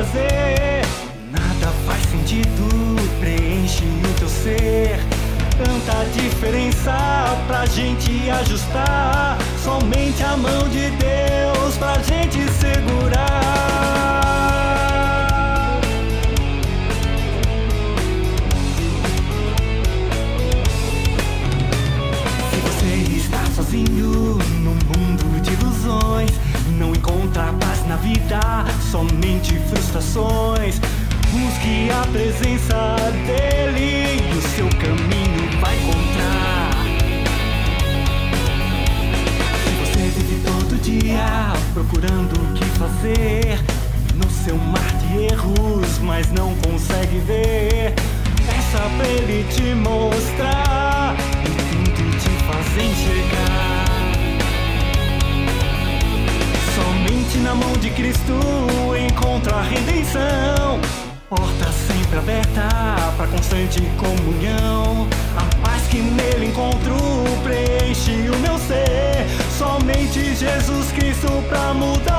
fazer. Nada faz sentido, preenche o teu ser. Tanta diferença pra gente ajustar. Somente a mão de Deus pra gente segurar. Se você está sozinho num mundo de ilusões, não encontra paz na vida, somente frustrações, busque a presença dele e o seu caminho vai encontrar. Se você vive todo dia procurando o que fazer no seu mar de erros, mas não consegue ver, peça pra ele te mostrar e tudo te faz enxergar. Somente na mão de Cristo encontra a redenção. Porta sempre aberta pra constante comunhão. A paz que nele encontro preenche o meu ser. Somente Jesus Cristo pra mudar.